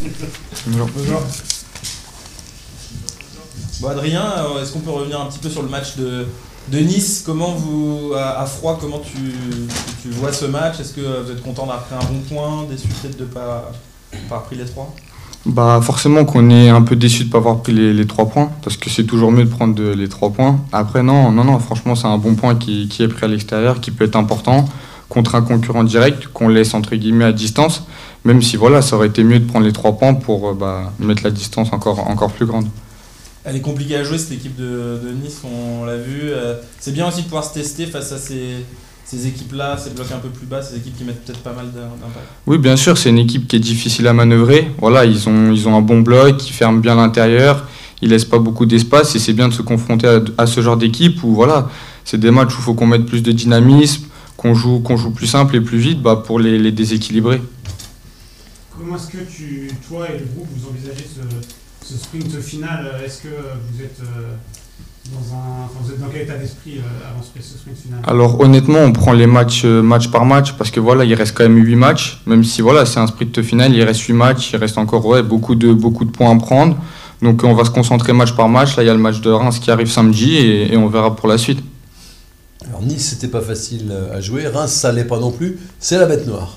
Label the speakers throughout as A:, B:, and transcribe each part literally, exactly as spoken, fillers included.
A: Bonjour.
B: Bonjour. Bon Adrien, est-ce qu'on peut revenir un petit peu sur le match de, de Nice? Comment vous, à, à froid, comment tu, tu vois ce match? Est-ce que vous êtes content d'avoir pris un bon point, déçu peut-être de ne pas, pas avoir pris les trois?
A: Bah forcément qu'on est un peu déçu de ne pas avoir pris les, les trois points, parce que c'est toujours mieux de prendre de, les trois points. Après non, non, non, franchement c'est un bon point qui, qui est pris à l'extérieur, qui peut être important contre un concurrent direct qu'on laisse entre guillemets à distance, même si voilà, ça aurait été mieux de prendre les trois points pour bah, mettre la distance encore, encore plus grande.
B: Elle est compliquée à jouer cette équipe de, de Nice, on l'a vu. C'est bien aussi de pouvoir se tester face à ces, ces équipes-là, ces blocs un peu plus bas, ces équipes qui mettent peut-être pas mal d'impact.
A: Oui, bien sûr, c'est une équipe qui est difficile à manœuvrer. Voilà, ils ont, ils ont un bon bloc, ils ferment bien l'intérieur, ils laissent pas beaucoup d'espace et c'est bien de se confronter à, à ce genre d'équipe où voilà, c'est des matchs où il faut qu'on mette plus de dynamisme, qu'on joue, qu'on joue plus simple et plus vite bah, pour les, les déséquilibrer.
C: Comment est-ce que tu, toi et le groupe, vous envisagez ce, ce sprint final? Est-ce que vous êtes, dans, un, enfin, vous êtes dans quel état d'esprit avant ce sprint final?
A: Alors honnêtement, on prend les matchs match par match parce que voilà, il reste quand même huit matchs, même si voilà, c'est un sprint final, il reste huit matchs, il reste encore ouais, beaucoup, de, beaucoup de points à prendre. Donc on va se concentrer match par match. Là, il y a le match de Reims qui arrive samedi et, et on verra pour la suite.
D: Alors Nice, c'était pas facile à jouer. Reims, ça l'est pas non plus. C'est la bête noire.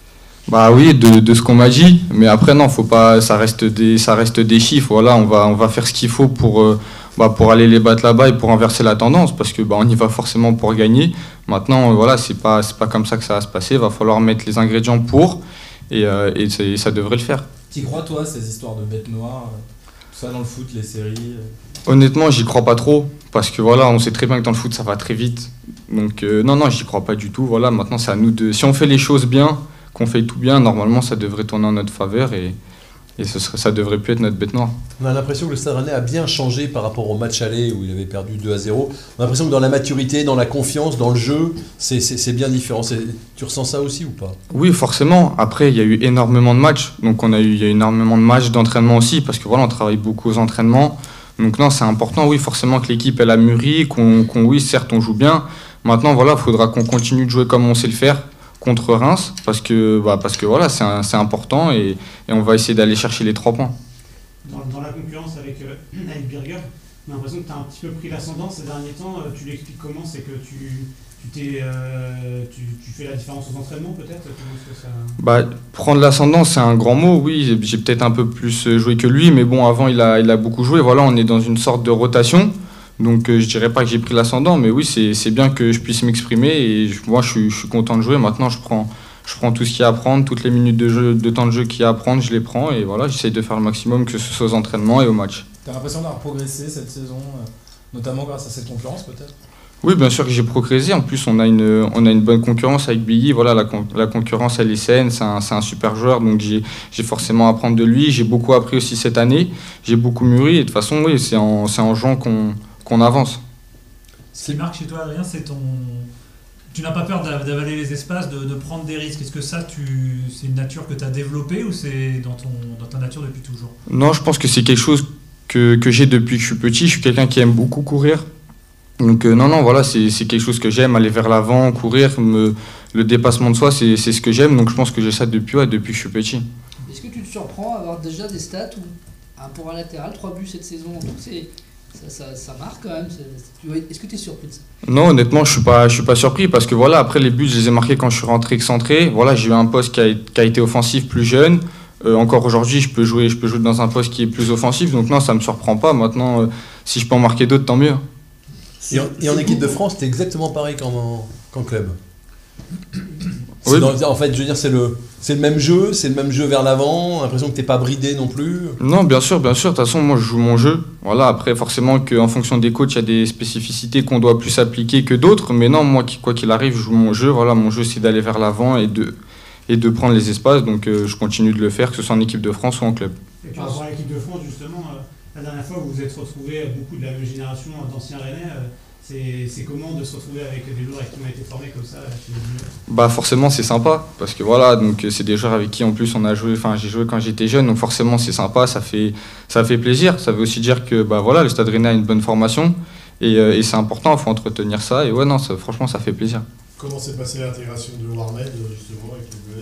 A: Bah oui, de, de ce qu'on m'a dit. Mais après, non, faut pas, ça reste des, ça reste des chiffres. Voilà, on va, on va faire ce qu'il faut pour, euh, bah, pour aller les battre là-bas et pour inverser la tendance. Parce que bah, on y va forcément pour gagner. Maintenant, voilà, c'est pas, c'est pas comme ça que ça va se passer. Il va falloir mettre les ingrédients pour. Et, euh, et ça devrait le faire.
B: T'y crois, toi, ces histoires de bêtes noires, tout ça dans le foot, les séries?
A: Honnêtement, j'y crois pas trop. Parce que voilà, on sait très bien que dans le foot, ça va très vite. Donc euh, non, non, j'y crois pas du tout. Voilà, maintenant, c'est à nous de... Si on fait les choses bien, qu'on fait tout bien, normalement, ça devrait tourner en notre faveur et, et ce serait, ça devrait plus être notre bête noire.
D: On a l'impression que le Stade Rennais a bien changé par rapport au match aller où il avait perdu deux à zéro. On a l'impression que dans la maturité, dans la confiance, dans le jeu, c'est, c'est, c'est bien différent. C'est, tu ressens ça aussi ou pas?
A: Oui, forcément. Après, il y a eu énormément de matchs. Donc, on a eu, il y a eu énormément de matchs, d'entraînement aussi, parce que voilà, on travaille beaucoup aux entraînements. Donc non, c'est important, oui, forcément que l'équipe elle a mûri, qu'on, qu'on oui, certes, on joue bien. Maintenant, voilà, il faudra qu'on continue de jouer comme on sait le faire contre Reims, parce que, bah, parce que voilà, c'est, un, c'est important et, et on va essayer d'aller chercher les trois points.
C: Dans, dans la concurrence avec, euh, avec Birger, on a l'impression que tu as un petit peu pris l'ascendant ces derniers temps. Tu l'expliques comment? C'est que tu, tu, t'es, euh, tu, tu fais la différence aux entraînements peut-être? Comment est-ce que ça...
A: bah, prendre l'ascendant, c'est un grand mot, oui. J'ai, j'ai peut-être un peu plus joué que lui, mais bon, avant, il a, il a beaucoup joué. Voilà, on est dans une sorte de rotation. Donc euh, je dirais pas que j'ai pris l'ascendant, mais oui, c'est, c'est bien que je puisse m'exprimer et je, moi je suis, je suis content de jouer. Maintenant, je prends, je prends tout ce qu'il y a à prendre, toutes les minutes de, jeu, de temps de jeu qu'il y a à prendre, je les prends et voilà, j'essaye de faire le maximum, que ce soit aux entraînements et au match.
B: Tu as l'impression d'avoir progressé cette saison, notamment grâce à cette concurrence peut-être?
A: Oui, bien sûr que j'ai progressé. En plus, on a une, on a une bonne concurrence avec Billy. Voilà, la, la concurrence, elle est saine. C'est un, c'est un super joueur. Donc, j'ai, j'ai forcément à apprendre de lui. J'ai beaucoup appris aussi cette année. J'ai beaucoup mûri. Et de toute façon, oui, c'est en, c'est en jouant qu'on, qu'on avance.
E: Ce qui marque chez toi, Adrien, c'est ton... Tu n'as pas peur d'avaler les espaces, de, de prendre des risques. Est-ce que ça, tu... c'est une nature que tu as développée ou c'est dans, ton... dans ta nature depuis toujours?
A: Non, je pense que c'est quelque chose que, que j'ai depuis que je suis petit. Je suis quelqu'un qui aime beaucoup courir. Donc euh, non, non, voilà, c'est, c'est quelque chose que j'aime, aller vers l'avant, courir, me... le dépassement de soi, c'est, c'est ce que j'aime. Donc je pense que j'ai ça depuis, ouais, depuis que je suis petit.
F: Est-ce que tu te surprends à avoir déjà des stats où, pour un latéral, trois buts cette saison? Donc c'est... Ça, ça, ça marque quand même. C'est... Est-ce que tu es surpris de ça?
A: Non, honnêtement, je ne suis pas, je suis pas surpris parce que voilà, après les buts, je les ai marqués quand je suis rentré excentré. Voilà, j'ai eu un poste qui a, qui a été offensif plus jeune. Euh, encore aujourd'hui, je peux jouer, je peux jouer dans un poste qui est plus offensif. Donc non, ça ne me surprend pas. Maintenant, euh, si je peux en marquer d'autres, tant mieux.
D: Et en, et en équipe de France, tu es exactement pareil qu'en, qu'en club.
A: Oui.
D: Dans, en fait, je veux dire, c'est le, c'est le même jeu, c'est le même jeu vers l'avant, l'impression que tu n'es pas bridé non plus.
A: Non, bien sûr, bien sûr. De toute façon, moi, je joue mon jeu. Voilà, après, forcément, qu'en fonction des coachs, il y a des spécificités qu'on doit plus appliquer que d'autres. Mais non, moi, quoi qu'il arrive, je joue mon jeu. Voilà, mon jeu, c'est d'aller vers l'avant et de, et de prendre les espaces. Donc, euh, je continue de le faire, que ce soit en équipe de France ou en club.
C: Et par rapport à l'équipe de France, justement, euh, la dernière fois, vous vous êtes retrouvés, beaucoup de la même génération d'anciens Rennais. Euh, C'est, c'est comment de se retrouver avec des joueurs avec qui on a été formés comme ça chez les juniors?
A: Bah forcément c'est sympa parce que voilà, donc c'est des joueurs avec qui en plus on a joué, enfin j'ai joué quand j'étais jeune, donc forcément c'est sympa, ça fait ça fait plaisir. Ça veut aussi dire que bah voilà, le Stade Rennais a une bonne formation et, euh, et c'est important, il faut entretenir ça et ouais non, ça, franchement ça fait plaisir.
G: Comment s'est passée l'intégration de Warmed justement avec les Bleus?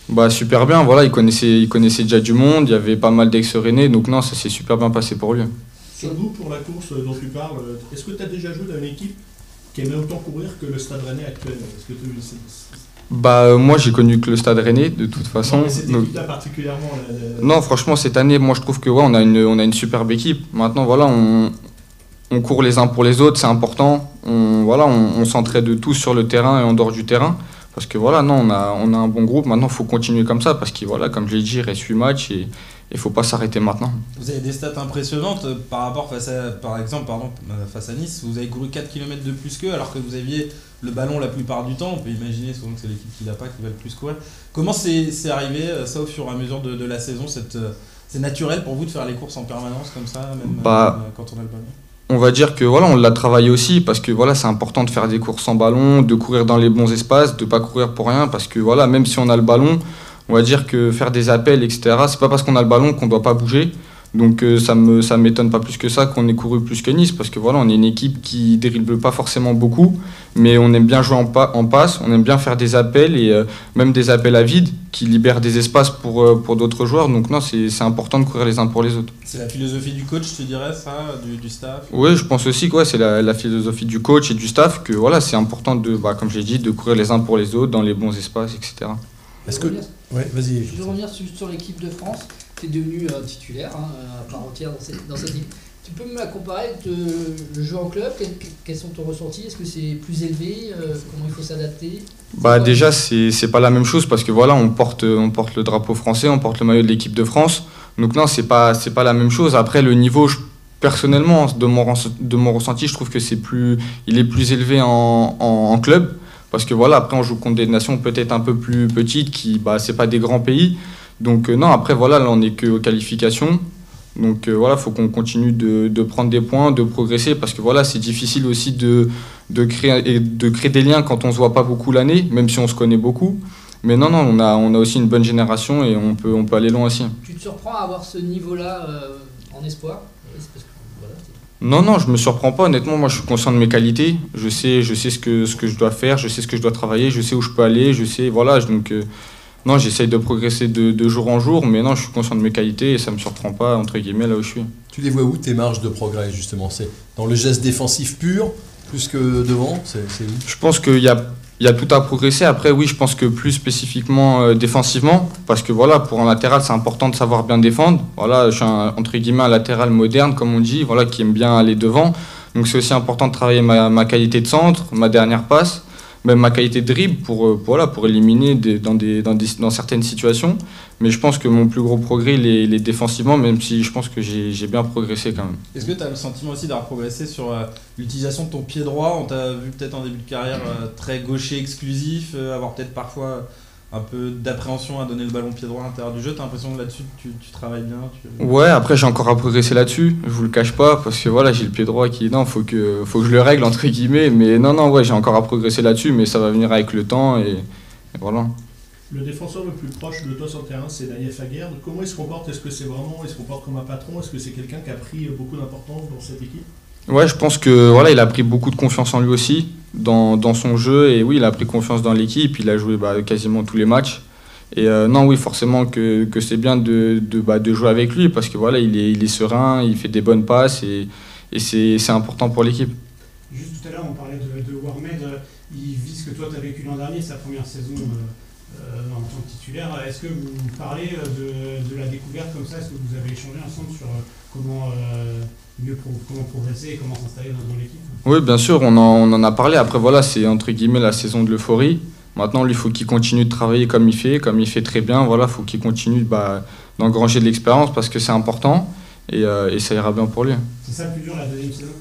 A: Bah super bien, voilà, il connaissait, il connaissait déjà du monde, il y avait pas mal d'ex-Rennais, donc non, ça s'est super bien passé pour lui.
G: Sur le goût pour la course dont tu parles, est-ce que tu as déjà joué dans une équipe qui aimait autant courir que le Stade Rennais actuellement? Est-ce que tu... c'est-
A: Bah euh, moi j'ai connu que le Stade Rennais de toute façon.
G: Non, mais cette
A: donc-
G: équipe-là particulièrement. la- la-
A: Non, franchement, cette année, moi je trouve que ouais, on a une, on a une superbe équipe. Maintenant, voilà, on, on court les uns pour les autres, c'est important. On, voilà, on, on s'entraide tous sur le terrain et en dehors du terrain. Parce que voilà, non, on a, on a un bon groupe. Maintenant, il faut continuer comme ça. Parce que voilà, comme je l'ai dit, il reste huit matchs et il ne faut pas s'arrêter maintenant.
B: Vous avez des stats impressionnantes euh, par rapport face à, par exemple, pardon, euh, face à Nice. Vous avez couru quatre kilomètres de plus qu'eux alors que vous aviez le ballon la plupart du temps. On peut imaginer souvent que c'est l'équipe qui l'a pas qui va le plus courir. Comment c'est c'est arrivé euh, ça au fur et à mesure de, de la saison cette, euh, C'est naturel pour vous de faire les courses en permanence comme ça, même,
A: Bah,
B: même, euh, quand on a le ballon?
A: On va dire que voilà, on l'a travaillé aussi parce que voilà, c'est important de faire des courses sans ballon, de courir dans les bons espaces, de pas courir pour rien parce que voilà, même si on a le ballon, on va dire que faire des appels, et cetera. C'est pas parce qu'on a le ballon qu'on doit pas bouger. Donc euh, ça me ça m'étonne pas plus que ça qu'on ait couru plus que Nice parce que voilà, on est une équipe qui dribble pas forcément beaucoup, mais on aime bien jouer en, pa- en passe, on aime bien faire des appels et euh, même des appels à vide qui libèrent des espaces pour euh, pour d'autres joueurs. Donc non, c'est c'est important de courir les uns pour les autres.
B: C'est la philosophie du coach, tu dirais ça, du, du staff?
A: Oui, je pense aussi que ouais, c'est la, la philosophie du coach et du staff que voilà, c'est important de bah, comme j'ai dit, de courir les uns pour les autres dans les bons espaces, et cetera.
D: Est-ce que... Ouais, vas-y.
F: Je veux revenir sur, sur l'équipe de France. Tu es devenu euh, titulaire hein, à part entière dans cette, dans cette équipe. Tu peux me la comparer de, le jeu en club? Quels, quels sont ton ressenti? Est-ce que c'est plus élevé? euh, Comment il faut s'adapter?
A: Bah
F: C'est
A: déjà c'est c'est pas la même chose parce que voilà, on porte on porte le drapeau français, on porte le maillot de l'équipe de France. Donc non, c'est pas c'est pas la même chose. Après le niveau, je- personnellement de mon ren- de mon ressenti, je trouve que c'est plus il est plus élevé en, en, en club parce que voilà, après on joue contre des nations peut-être un peu plus petites qui bah c'est pas des grands pays. Donc euh, non, après voilà, là on est que aux qualifications. Donc euh, voilà, faut qu'on continue de, de prendre des points, de progresser parce que voilà, c'est difficile aussi de de créer et de créer des liens quand on se voit pas beaucoup l'année, même si on se connaît beaucoup. Mais non non, on a on a aussi une bonne génération et on peut on peut aller loin aussi.
F: Tu te surprends à avoir ce niveau-là euh, en espoir? Oui, c'est parce que, voilà, c'est-
A: Non, non, je me surprends pas. Honnêtement, moi, je suis conscient de mes qualités. Je sais, je sais ce que, ce que je dois faire, je sais ce que je dois travailler, je sais où je peux aller, je sais, voilà. Donc, euh, non, j'essaye de progresser de, de jour en jour, mais non, je suis conscient de mes qualités et ça me surprend pas, entre guillemets, là où je suis.
D: Tu les vois où tes marges de progrès justement? C'est dans le geste défensif pur, plus que devant? C'est c'est où?
A: Je pense qu'il y a, il y a tout à progresser. Après, oui, je pense que plus spécifiquement euh, défensivement, parce que voilà, pour un latéral, c'est important de savoir bien défendre. Voilà, je suis un, entre guillemets un latéral moderne, comme on dit, voilà, qui aime bien aller devant. Donc, c'est aussi important de travailler ma, ma qualité de centre, ma dernière passe, même ma qualité de dribble pour, euh, pour, voilà, pour éliminer des, dans, des, dans, des, dans certaines situations. Mais je pense que mon plus gros progrès, il est, il est défensivement, même si je pense que j'ai j'ai bien progressé quand même.
B: Est-ce que tu as le sentiment aussi d'avoir progressé sur euh, l'utilisation de ton pied droit? On t'a vu peut-être en début de carrière euh, très gaucher exclusif, euh, avoir peut-être parfois un peu d'appréhension à donner le ballon pied droit à l'intérieur du jeu. T'as l'impression que là-dessus tu, tu travailles bien? tu...
A: Ouais, après j'ai encore à progresser là-dessus, je vous le cache pas, parce que voilà, j'ai le pied droit qui... Non, faut que, faut que je le règle, entre guillemets, mais non, non, ouais, j'ai encore à progresser là-dessus, mais ça va venir avec le temps, et, et voilà.
G: Le défenseur le plus proche de toi sur le terrain, c'est Naïef Aguerd. Comment il se comporte? Est-ce que c'est vraiment, il se comporte comme un patron? Est-ce que c'est quelqu'un qui a pris beaucoup d'importance dans cette équipe?
A: Ouais, je pense que voilà, il a pris beaucoup de confiance en lui aussi, dans, dans son jeu, et oui, il a pris confiance dans l'équipe, il a joué bah, quasiment tous les matchs. Et euh, non, oui, forcément que, que c'est bien de, de, bah, de jouer avec lui, parce que voilà, il est, il est serein, il fait des bonnes passes, et, et c'est c'est important pour l'équipe.
C: Juste tout à l'heure, on parlait de, de Warmed. euh, Il vit ce que toi, tu as vécu l'an dernier, sa première saison euh, euh, en tant que titulaire. Est-ce que vous parlez de, de la découverte comme ça? Est-ce que vous avez échangé ensemble sur euh, comment, euh, mieux pro- comment progresser et comment s'installer dans, dans l'équipe?
A: Oui, bien sûr, on en, on en a parlé. Après, voilà, c'est entre guillemets la saison de l'euphorie. Maintenant, lui, il faut qu'il continue de travailler comme il fait, comme il fait très bien. Voilà, il faut qu'il continue bah, d'engranger de l'expérience parce que c'est important et, euh, et ça ira bien pour lui.
C: C'est ça le plus dur, la deuxième saison?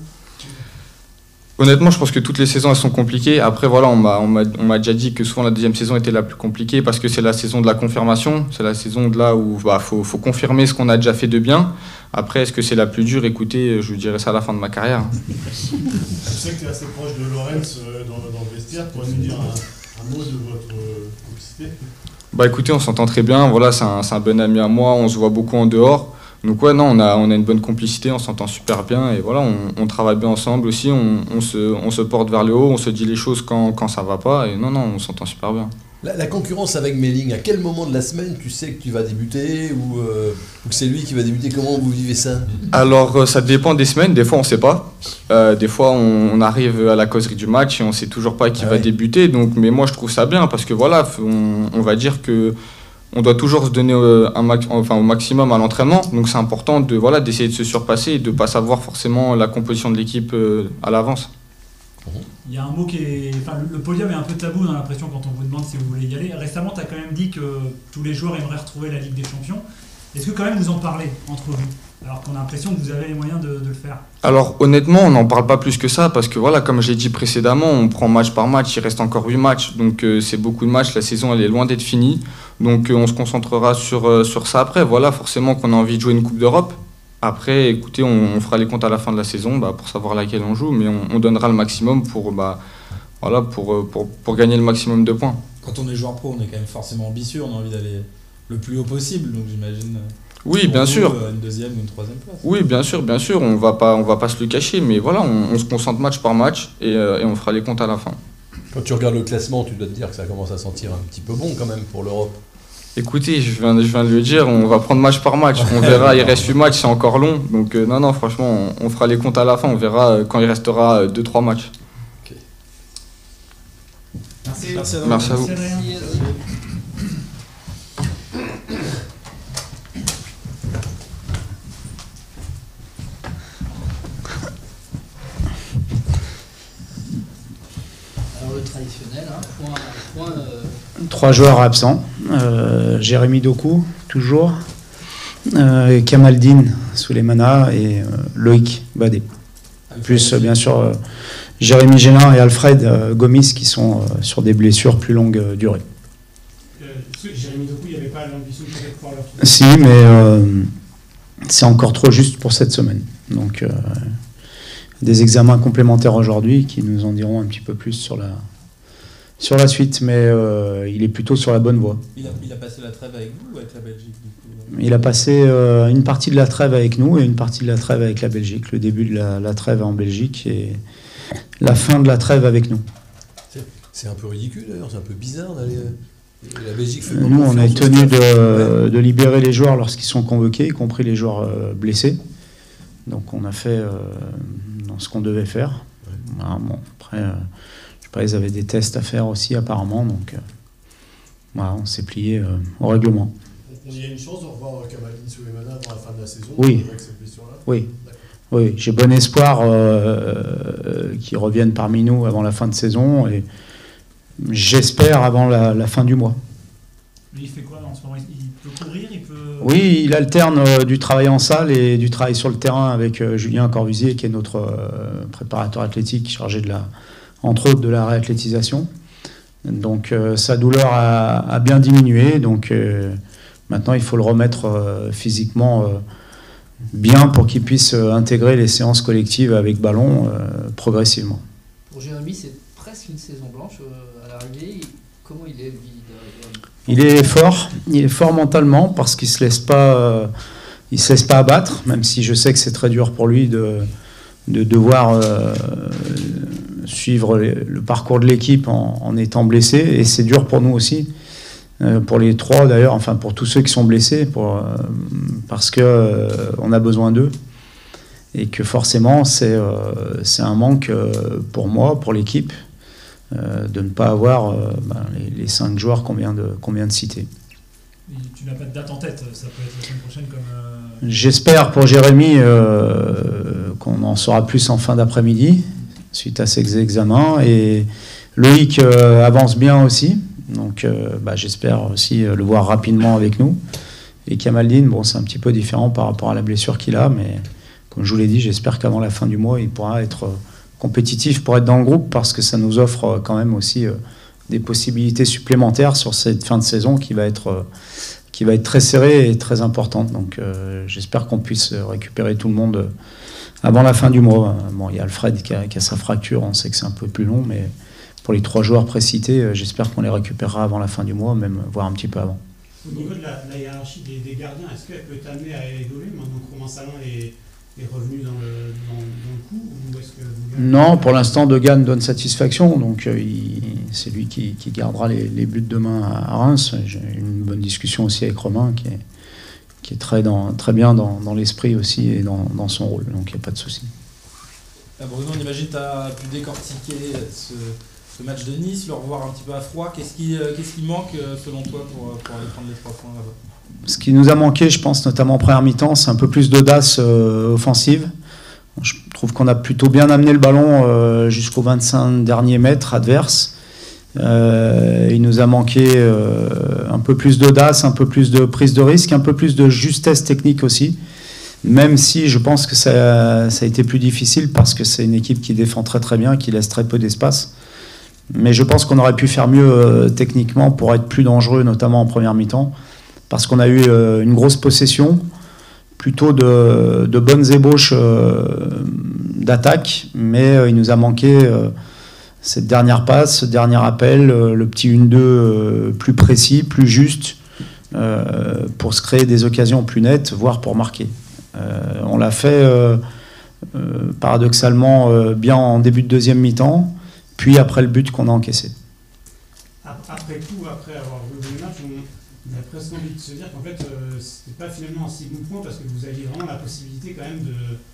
A: Honnêtement, je pense que toutes les saisons, elles sont compliquées. Après, voilà, on m'a, on m'a, on m'a déjà dit que souvent la deuxième saison était la plus compliquée parce que c'est la saison de la confirmation. C'est la saison de là où il bah, faut, faut confirmer ce qu'on a déjà fait de bien. Après, est-ce que c'est la plus dure? Écoutez, je vous dirai ça à la fin de ma carrière.
G: Je sais que tu es assez proche de Lorenz euh, dans, dans le vestiaire. Pourrais nous dire un, un mot de votre euh, complicité?
A: Bah écoutez, on s'entend très bien. Voilà, c'est un, c'est un bon ami à moi. On se voit beaucoup en dehors. Donc ouais, non, on a, on a une bonne complicité, on s'entend super bien et voilà, on, on travaille bien ensemble aussi, on, on, se, on se porte vers le haut, on se dit les choses quand, quand ça va pas et non, non, on s'entend super bien.
D: La, la concurrence avec Melling, à quel moment de la semaine tu sais que tu vas débuter ou, euh, ou que c'est lui qui va débuter? Comment vous vivez ça?
A: Alors, euh, ça dépend des semaines. Des fois, on ne sait pas. Euh, des fois, on, on arrive à la causerie du match et on ne sait toujours pas qui
D: Ah
A: va
D: ouais.
A: débuter. Donc, mais moi, je trouve ça bien parce que voilà, on, on va dire que on doit toujours se donner euh, un max, enfin, au maximum à l'entraînement. Donc, c'est important de voilà, d'essayer de se surpasser et de ne pas savoir forcément la composition de l'équipe euh, à l'avance.
E: Il y a un mot qui est. Enfin, le, le podium est un peu tabou, on a l'impression, quand on vous demande si vous voulez y aller. Récemment, tu as quand même dit que tous les joueurs aimeraient retrouver la Ligue des Champions. Est-ce que quand même vous en parlez entre vous? Alors qu'on a l'impression que vous avez les moyens de, de le faire.
A: Alors honnêtement, on n'en parle pas plus que ça parce que voilà, comme j'ai dit précédemment, on prend match par match, il reste encore huit matchs, donc euh, c'est beaucoup de matchs, la saison elle est loin d'être finie, donc euh, on se concentrera sur, euh, sur ça après. Voilà, forcément qu'on a envie de jouer une Coupe d'Europe. Après, écoutez, on, on fera les comptes à la fin de la saison bah, pour savoir laquelle on joue, mais on, on donnera le maximum pour, bah, voilà, pour, pour, pour gagner le maximum de points.
B: Quand on est joueur pro, on est quand même forcément ambitieux, on a envie d'aller le plus haut possible, donc j'imagine.
A: Oui,
B: pour
A: bien
B: vous,
A: sûr.
B: euh, Une deuxième ou une troisième place.
A: Oui, bien sûr, bien sûr, on va pas, on va pas se le cacher, mais voilà, on, on se concentre match par match et, euh, et on fera les comptes à la fin.
D: Quand tu regardes le classement, tu dois te dire que ça commence à sentir un petit peu bon quand même pour l'Europe.
A: Écoutez, je viens, je viens de le dire, on va prendre match par match. On verra, il reste huit matchs, c'est encore long. Donc euh, non, non, franchement, on, on fera les comptes à la fin. On verra euh, quand il restera deux trois matchs.
C: Merci.
B: Merci à vous.
A: Merci à vous.
E: C'est rien.
F: Merci, Adrien. Alors le traditionnel, hein, point, point euh,
H: Trois joueurs absents. Euh, Jérémy Doku, toujours. Euh, Kamaldine Souleymana et euh, Loïc Badé. Plus euh, bien sûr euh, Jérémy Génin et Alfred euh, Gomis qui sont euh, sur des blessures plus longue euh, durée.
C: Euh, Jérémy Doku, il n'y avait pas l'ambition de peut-être pouvoir le retrouver.
H: Si, mais euh, c'est encore trop juste pour cette semaine. Donc euh, des examens complémentaires aujourd'hui qui nous en diront un petit peu plus sur la, sur la suite, mais euh, il est plutôt sur la bonne voie.
B: Il a, il a passé la trêve avec vous ou avec la Belgique du coup?
H: Il a passé euh, une partie de la trêve avec nous et une partie de la trêve avec la Belgique. Le début de la, la trêve en Belgique et la fin de la trêve avec nous.
D: C'est un peu ridicule d'ailleurs, c'est un peu bizarre d'aller. La Belgique fait
H: Nous, on est
D: confiance au
H: tenu
D: staff.
H: de,
D: Ouais.
H: de libérer les joueurs lorsqu'ils sont convoqués, y compris les joueurs euh, blessés. Donc on a fait euh, dans ce qu'on devait faire. Voilà, bon, après, euh, je sais pas, ils avaient des tests à faire aussi apparemment. Donc euh, voilà, on s'est plié euh, au règlement.
I: Il y a une chance de revoir Kamaldine Souleymana avant la fin de la saison
H: Oui.
I: avec cette blessure-là?
H: Oui.
I: D'accord.
H: Oui, j'ai bon espoir euh, euh, qu'ils reviennent parmi nous avant la fin de saison et j'espère avant la, la fin du mois.
E: Lui, il fait quoi en ce moment? Il peut courir, il peut.
H: Oui, il alterne euh, du travail en salle et du travail sur le terrain avec euh, Julien Corbusier, qui est notre euh, préparateur athlétique chargé de la, entre autres de la réathlétisation. Donc euh, sa douleur a, a bien diminué, donc euh, maintenant il faut le remettre euh, physiquement euh, bien pour qu'il puisse euh, intégrer les séances collectives avec ballon euh, progressivement.
F: pour Jérémy, c'est presque une saison blanche euh, à l'arrivée. Comment il est, lui, de- de-
H: Il est fort, il est fort mentalement parce qu'il se laisse pas, euh, il se laisse pas abattre, même si je sais que c'est très dur pour lui de, de devoir euh, suivre les- le parcours de l'équipe en, en étant blessé, et c'est dur pour nous aussi, euh, pour les trois d'ailleurs, enfin pour tous ceux qui sont blessés, pour, euh, parce que euh, on a besoin d'eux et que forcément c'est euh, c'est un manque euh, pour moi, pour l'équipe. Euh, de ne pas avoir euh, ben, les, les cinq joueurs qu'on vient de, qu'on vient de citer.
E: Et tu n'as pas de date en tête, ça peut être la semaine prochaine comme. euh,
H: J'espère pour Jérémy euh, qu'on en saura plus en fin d'après-midi, suite à ces examens. Et Loïc euh, avance bien aussi, donc euh, bah, j'espère aussi euh, le voir rapidement avec nous. Et Kamaldine, bon, c'est un petit peu différent par rapport à la blessure qu'il a, mais comme je vous l'ai dit, j'espère qu'avant la fin du mois, il pourra être euh, compétitif pour être dans le groupe, parce que ça nous offre euh, quand même aussi euh, des possibilités supplémentaires sur cette fin de saison qui va être, euh, qui va être très serrée et très importante. Donc euh, j'espère qu'on puisse récupérer tout le monde euh, avant la fin du mois. Euh, Bon, il y a Alfred qui a, qui a sa fracture, on sait que c'est un peu plus long, mais pour les trois joueurs précités, euh, j'espère qu'on les récupérera avant la fin du mois, même voire un petit peu avant.
C: Au niveau de la, la hiérarchie des, des gardiens, est-ce qu'elle peut t'amener à évoluer maintenant que Romain Salin est, est revenu dans le, dans, dans le coup ou est-ce que vous...
H: Non, pour l'instant, Degan donne satisfaction, donc euh, il, c'est lui qui, qui gardera les, les buts demain à Reims. J'ai eu une bonne discussion aussi avec Romain, qui est, qui est très, dans, très bien dans, dans l'esprit aussi et dans, dans son rôle, donc il n'y a pas de souci.
B: Ah, Bruno, on imagine que tu as pu décortiquer ce, ce match de Nice, le revoir un petit peu à froid. Qu'est-ce qui, euh, qu'est-ce qui manque euh, selon toi pour, pour aller prendre les trois points là-bas?
H: Ce qui nous a manqué, je pense, notamment en première mi-temps, c'est un peu plus d'audace euh, offensive. Je trouve qu'on a plutôt bien amené le ballon euh, jusqu'aux vingt-cinq derniers mètres adverses. Euh, il nous a manqué euh, un peu plus d'audace, un peu plus de prise de risque, un peu plus de justesse technique aussi. Même si je pense que ça, ça a été plus difficile parce que c'est une équipe qui défend très très bien, qui laisse très peu d'espace. Mais je pense qu'on aurait pu faire mieux euh, techniquement pour être plus dangereux, notamment en première mi-temps. Parce qu'on a eu euh, une grosse possession, plutôt de, de bonnes ébauches euh, d'attaque, mais euh, il nous a manqué euh, cette dernière passe, ce dernier appel, euh, le petit un deux euh, plus précis, plus juste, euh, pour se créer des occasions plus nettes, voire pour marquer. Euh, on l'a fait euh, euh, paradoxalement euh, bien en début de deuxième mi-temps, puis après le but qu'on a encaissé.
C: Après coup, après avoir vu le match, on... On a presque envie de se dire qu'en fait, euh, c'était pas finalement un si bon point parce que vous aviez vraiment la possibilité quand même de,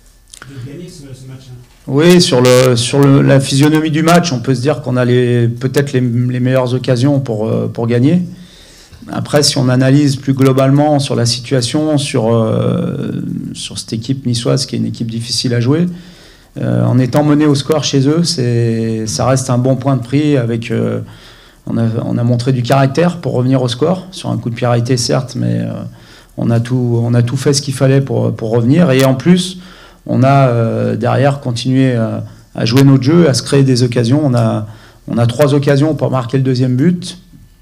C: de gagner ce, ce match-là.
H: Oui, sur, le, sur le, la physionomie du match, on peut se dire qu'on a les, peut-être les, les meilleures occasions pour, pour gagner. Après, si on analyse plus globalement sur la situation, sur, euh, sur cette équipe niçoise qui est une équipe difficile à jouer, euh, en étant mené au score chez eux, c'est, ça reste un bon point de prix avec... Euh, On a, on a montré du caractère pour revenir au score, sur un coup de pied arrêté certes, mais euh, on, a tout, on a tout fait ce qu'il fallait pour, pour revenir. Et en plus, on a euh, derrière continué à, à jouer notre jeu, à se créer des occasions. On a, on a trois occasions pour marquer le deuxième but.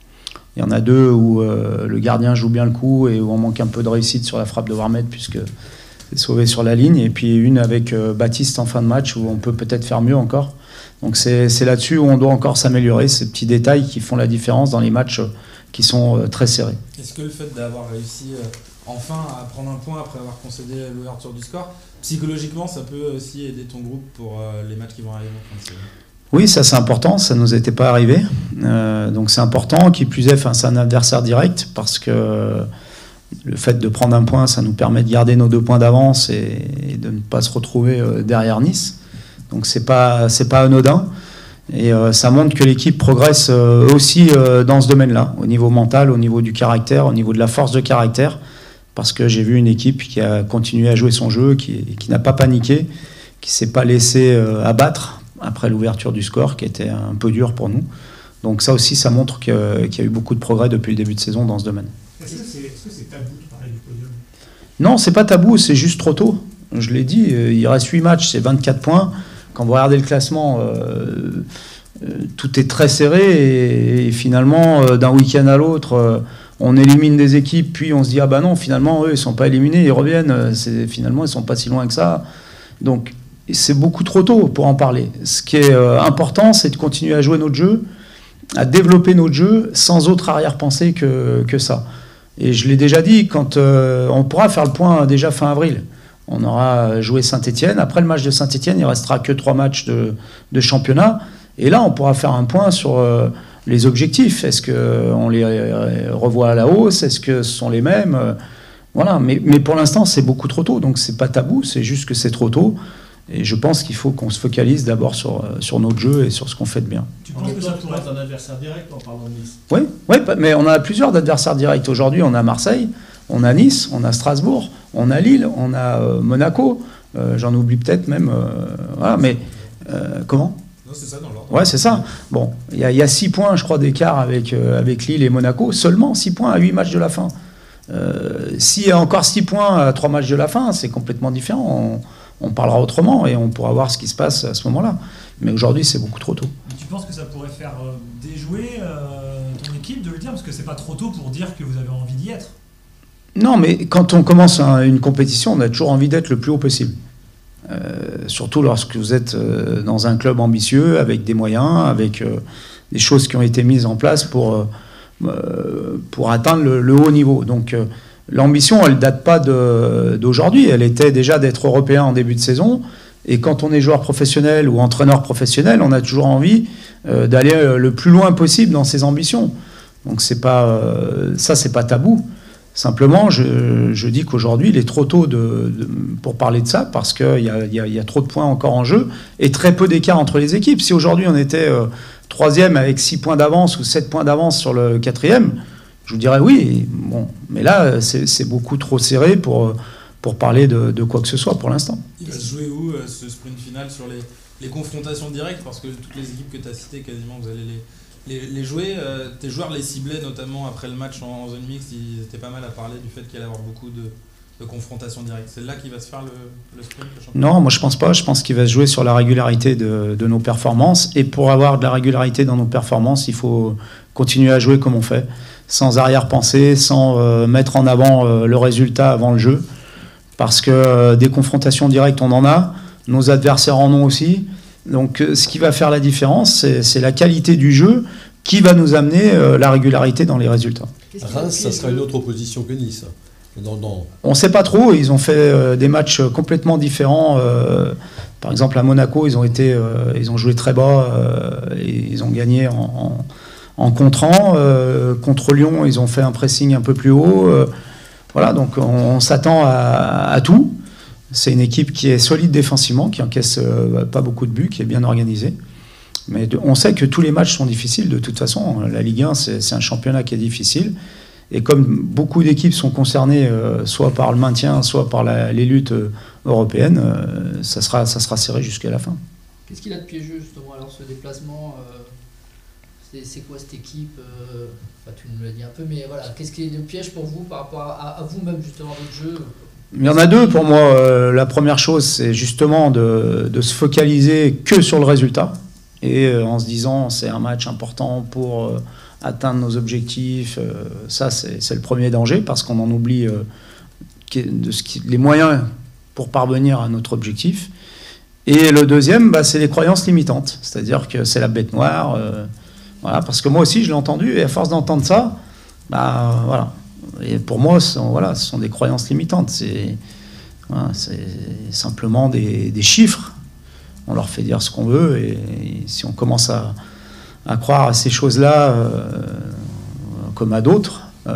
H: Il y en a deux où euh, le gardien joue bien le coup et où on manque un peu de réussite sur la frappe de Warmed puisque c'est sauvé sur la ligne. Et puis une avec euh, Baptiste en fin de match où on peut peut-être faire mieux encore. Donc c'est, c'est là-dessus où on doit encore s'améliorer, ces petits détails qui font la différence dans les matchs qui sont euh, très serrés.
B: Est-ce que le fait d'avoir réussi euh, enfin à prendre un point après avoir concédé l'ouverture du score, psychologiquement ça peut aussi aider ton groupe pour euh, les matchs qui vont arriver en fin de saison?
H: Oui, ça c'est important, ça ne nous était pas arrivé. Euh, donc c'est important, qui plus est, c'est un adversaire direct parce que le fait de prendre un point, ça nous permet de garder nos deux points d'avance et, et de ne pas se retrouver euh, derrière Nice. Donc c'est pas c'est pas anodin et euh, ça montre que l'équipe progresse euh, aussi euh, dans ce domaine-là, au niveau mental, au niveau du caractère, au niveau de la force de caractère, parce que j'ai vu une équipe qui a continué à jouer son jeu, qui, qui n'a pas paniqué, qui s'est pas laissé euh, abattre après l'ouverture du score, qui était un peu dur pour nous. Donc ça aussi, ça montre que, qu'il y a eu beaucoup de progrès depuis le début de saison dans ce domaine.
C: Est-ce que c'est, est-ce que c'est tabou de parler du podium?
H: Non, c'est pas tabou, c'est juste trop tôt. Je l'ai dit, il reste huit matchs, c'est vingt-quatre points. Quand vous regardez le classement, euh, euh, tout est très serré et, et finalement, euh, d'un week-end à l'autre, euh, on élimine des équipes, puis on se dit ah bah non, finalement eux ils sont pas éliminés, ils reviennent, c'est, finalement ils sont pas si loin que ça. Donc c'est beaucoup trop tôt pour en parler. Ce qui est euh, important, c'est de continuer à jouer notre jeu, à développer notre jeu sans autre arrière-pensée que, que ça. Et je l'ai déjà dit, quand euh, on pourra faire le point déjà fin avril. On aura joué Saint-Etienne. Après le match de Saint-Etienne, il ne restera que trois matchs de, de championnat. Et là, on pourra faire un point sur euh, les objectifs. Est-ce qu'on les revoit à la hausse? Est-ce que ce sont les mêmes? Voilà. Mais, mais pour l'instant, c'est beaucoup trop tôt. Donc, ce n'est pas tabou. C'est juste que c'est trop tôt. Et je pense qu'il faut qu'on se focalise d'abord sur, sur notre jeu et sur ce qu'on fait de bien.
G: Tu penses que ça pourrait être un adversaire direct en parlant de Nice?
H: Oui, oui, mais on a plusieurs adversaires directs. Aujourd'hui, on a Marseille, on a Nice, on a Strasbourg, on a Lille, on a euh, Monaco. Euh, j'en oublie peut-être même. Euh, voilà, mais euh, comment?
B: Non, c'est ça dans l'ordre.
H: Ouais, c'est ça. Bon, il y, y a six points, je crois, d'écart avec, euh, avec Lille et Monaco. Seulement six points à huit matchs de la fin. Euh, S'il y a encore six points à trois matchs de la fin, c'est complètement différent. On, on parlera autrement et on pourra voir ce qui se passe à ce moment-là. Mais aujourd'hui, c'est beaucoup trop tôt.
E: Mais tu penses que ça pourrait faire euh, déjouer euh, ton équipe de le dire? Parce que c'est pas trop tôt pour dire que vous avez envie d'y être.
H: Non, mais quand on commence un, une compétition, on a toujours envie d'être le plus haut possible. Euh, surtout lorsque vous êtes euh, dans un club ambitieux, avec des moyens, avec euh, des choses qui ont été mises en place pour, euh, pour atteindre le, le haut niveau. Donc, euh, l'ambition, elle date pas de, d'aujourd'hui. Elle était déjà d'être européen en début de saison. Et quand on est joueur professionnel ou entraîneur professionnel, on a toujours envie euh, d'aller euh, le plus loin possible dans ses ambitions. Donc c'est pas, euh, ça, c'est pas tabou. Simplement, je, je dis qu'aujourd'hui, il est trop tôt de, de, pour parler de ça, parce qu'il y a, y, a, y a trop de points encore en jeu et très peu d'écart entre les équipes. Si aujourd'hui on était euh, troisième avec six points d'avance ou sept points d'avance sur le quatrième, je vous dirais oui. Bon, mais là, c'est, c'est beaucoup trop serré pour, pour parler de, de quoi que ce soit pour l'instant.
B: Il va se jouer où euh, ce sprint final sur les, les confrontations directes? Parce que toutes les équipes que tu as citées, quasiment, vous allez les... Les, les jouer, euh, tes joueurs les ciblaient notamment après le match en, en zone mixte, ils étaient pas mal à parler du fait qu'il allait y avoir beaucoup de, de confrontations directes. C'est là qu'il va se faire le, le sprint, le championnat?
H: Non, moi je pense pas. Je pense qu'il va se jouer sur la régularité de, de nos performances. Et pour avoir de la régularité dans nos performances, il faut continuer à jouer comme on fait, sans arrière-pensée, sans euh, mettre en avant euh, le résultat avant le jeu. Parce que euh, des confrontations directes, on en a. Nos adversaires en ont aussi. Donc ce qui va faire la différence, c'est, c'est la qualité du jeu qui va nous amener euh, la régularité dans les résultats.
D: Reims, ça sera une autre opposition que Nice. Dans, dans...
H: On ne sait pas trop, ils ont fait euh, des matchs complètement différents. Euh, par exemple à Monaco, ils ont, été, euh, ils ont joué très bas euh, et ils ont gagné en, en, en contrant. Euh, contre Lyon, ils ont fait un pressing un peu plus haut. Euh, voilà, donc on, on s'attend à, à tout. C'est une équipe qui est solide défensivement, qui encaisse euh, pas beaucoup de buts, qui est bien organisée. Mais de, on sait que tous les matchs sont difficiles de toute façon. La Ligue un, c'est, c'est un championnat qui est difficile. Et comme beaucoup d'équipes sont concernées euh, soit par le maintien, soit par la, les luttes euh, européennes, euh, ça, sera, ça sera serré jusqu'à la fin.
F: Qu'est-ce qu'il a de piégeux justement alors ce déplacement euh, c'est, c'est quoi cette équipe euh, enfin, tu nous l'as dit un peu, mais voilà, qu'est-ce qui est de piège pour vous par rapport à, à vous-même justement, votre jeu?
H: Il y en a deux pour moi. Euh, la première chose, c'est justement de, de se focaliser que sur le résultat. Et euh, en se disant, c'est un match important pour euh, atteindre nos objectifs. Euh, ça, c'est, c'est le premier danger, parce qu'on en oublie euh, de ce qui, les moyens pour parvenir à notre objectif. Et le deuxième, bah, c'est les croyances limitantes. C'est-à-dire que c'est la bête noire. Euh, voilà, parce que moi aussi, je l'ai entendu. Et à force d'entendre ça, bah, voilà. Et pour moi, ce sont, voilà, ce sont des croyances limitantes. C'est, voilà, c'est simplement des, des chiffres. On leur fait dire ce qu'on veut. Et, et si on commence à, à croire à ces choses-là, euh, comme à d'autres, euh,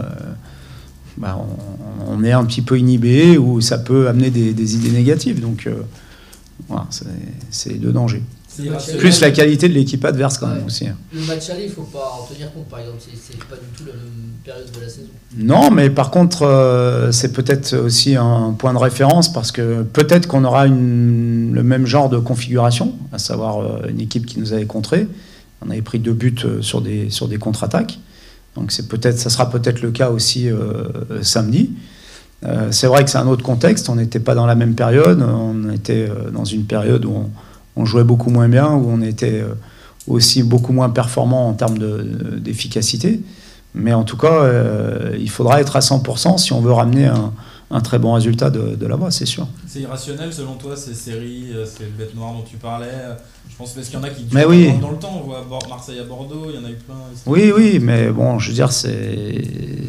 H: bah on, on est un petit peu inhibé, ou ça peut amener des, des idées négatives. Donc, euh, voilà, c'est, c'est les deux dangers. Plus la qualité de l'équipe adverse quand même, ouais, aussi.
F: Le match aller, il ne faut pas en tenir compte, par exemple. C'est, c'est pas du tout la même période de la saison.
H: Non, mais par contre, euh, c'est peut-être aussi un point de référence, parce que peut-être qu'on aura une, le même genre de configuration, à savoir euh, une équipe qui nous avait contré. On avait pris deux buts sur des, sur des contre-attaques. Donc c'est peut-être, ça sera peut-être le cas aussi euh, samedi. Euh, c'est vrai que c'est un autre contexte. On n'était pas dans la même période. On était euh, dans une période où on on jouait beaucoup moins bien, où on était aussi beaucoup moins performant en termes de, d'efficacité. Mais en tout cas, euh, il faudra être à cent pour cent si on veut ramener un, un très bon résultat de, de là-bas, c'est sûr.
B: C'est irrationnel selon toi, ces séries, ces bêtes noires dont tu parlais? Je pense parce qu'il y en a qui
H: mais oui.
B: dans le temps. On voit Marseille à Bordeaux, il y en a eu plein.
H: Oui, oui, mais bon, je veux dire, c'est...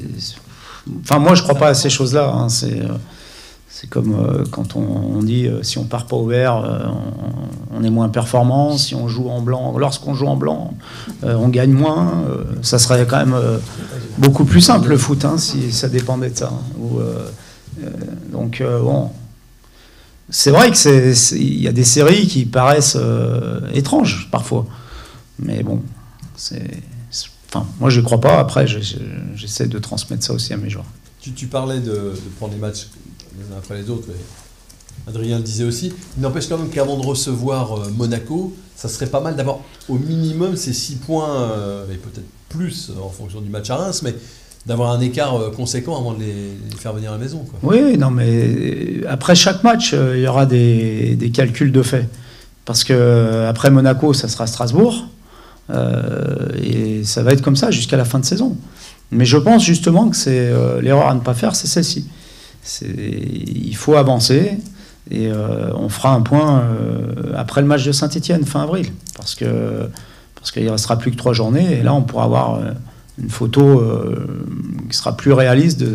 H: Enfin, moi, je ne crois pas à ces choses-là. Hein. C'est... C'est comme euh, quand on, on dit euh, si on part pas au vert, euh, on, on est moins performant. Si on joue en blanc, lorsqu'on joue en blanc, euh, on gagne moins. Euh, ça serait quand même euh, beaucoup plus simple le foot, hein, si ça dépendait de ça. Ou, euh, euh, donc euh, bon, c'est vrai que c'est, c'est, y a des séries qui paraissent euh, étranges parfois, mais bon, c'est, c'est, enfin, moi je crois pas. Après, je, je, j'essaie de transmettre ça aussi à mes joueurs.
D: Tu, tu parlais de, de prendre les matchs les uns après les autres, et Adrien le disait aussi. Il n'empêche quand même qu'avant de recevoir euh, Monaco, ça serait pas mal d'avoir au minimum ces six points, euh, et peut-être plus euh, en fonction du match à Reims, mais d'avoir un écart euh, conséquent avant de les, les faire venir à la maison, quoi.
H: Oui, non, mais après chaque match, euh, il y aura des, des calculs de fait. Parce que euh, après Monaco, ça sera Strasbourg, euh, et ça va être comme ça jusqu'à la fin de saison. Mais je pense justement que c'est euh, l'erreur à ne pas faire, c'est celle-ci. C'est, il faut avancer, et euh, on fera un point euh, après le match de Saint-Étienne fin avril, parce que parce qu'il ne restera plus que trois journées, et là on pourra avoir euh, une photo euh, qui sera plus réaliste de,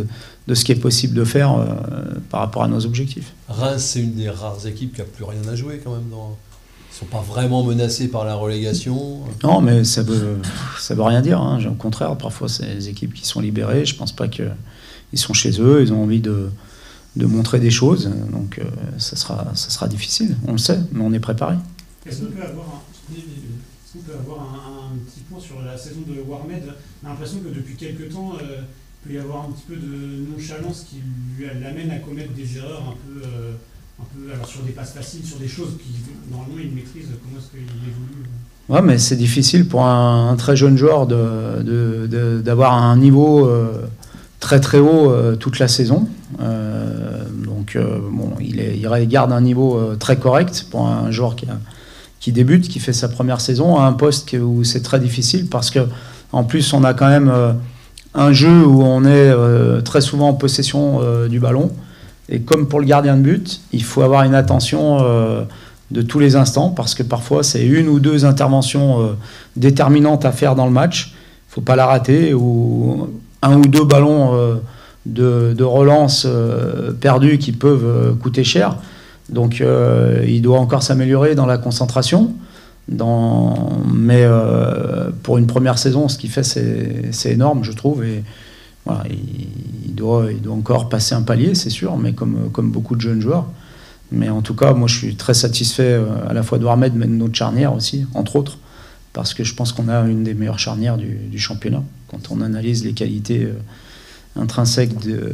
H: de ce qui est possible de faire euh, par rapport à nos objectifs.
D: Reims, c'est une des rares équipes qui n'a plus rien à jouer quand même. Dans... Ils ne sont pas vraiment menacés par la relégation.
H: Non, mais ça veut, ça veut rien dire. Hein. Au contraire, parfois, c'est des équipes qui sont libérées. Je ne pense pas qu'ils sont chez eux. Ils ont envie de, de montrer des choses. Donc, euh, ça sera, ça sera difficile. On le sait, mais on est préparé.
C: Est-ce qu'on peut avoir un, est-ce qu'on peut avoir un, un petit point sur la saison de Warmed? On a l'impression que depuis quelques temps, euh, il peut y avoir un petit peu de nonchalance qui lui l'amène à commettre des erreurs un peu... Euh, un peu, alors sur des passes faciles, sur des choses qui normalement il maîtrise. Comment est-ce qu'il évolue?
H: Ouais, mais c'est difficile pour un, un très jeune joueur de, de, de, d'avoir un niveau euh, très très haut euh, toute la saison. Euh, donc euh, bon, il, est, il garde un niveau euh, très correct pour un joueur qui, a, qui débute, qui fait sa première saison à un poste où c'est très difficile parce que en plus on a quand même euh, un jeu où on est euh, très souvent en possession euh, du ballon. Et comme pour le gardien de but, il faut avoir une attention euh, de tous les instants parce que parfois c'est une ou deux interventions euh, déterminantes à faire dans le match. Il ne faut pas la rater ou un ou deux ballons euh, de, de relance euh, perdus qui peuvent euh, coûter cher. Donc euh, il doit encore s'améliorer dans la concentration. Dans... Mais euh, pour une première saison, ce qu'il fait, c'est, c'est énorme, je trouve. Et, Voilà, il, il, doit, il doit encore passer un palier, c'est sûr, mais comme, comme beaucoup de jeunes joueurs. Mais en tout cas, moi, je suis très satisfait à la fois de Warmed, mais de notre charnière aussi, entre autres, parce que je pense qu'on a une des meilleures charnières du, du championnat. Quand on analyse les qualités euh, intrinsèques de,